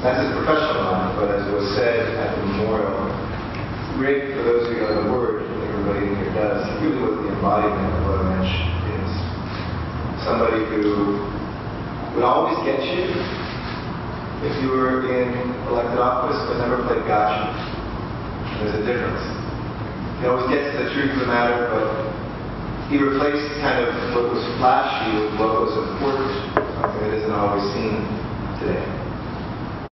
That's his professional life, but as was said at the memorial, Rick, for those of you who know the word, everybody in here does, he really was the embodiment of what a mensch is. Somebody who would always get you if you were in elected office, but never played gotcha. There's a difference. He always gets to the truth of the matter, but he replaced kind of what was flashy with what was important, something that isn't always seen today.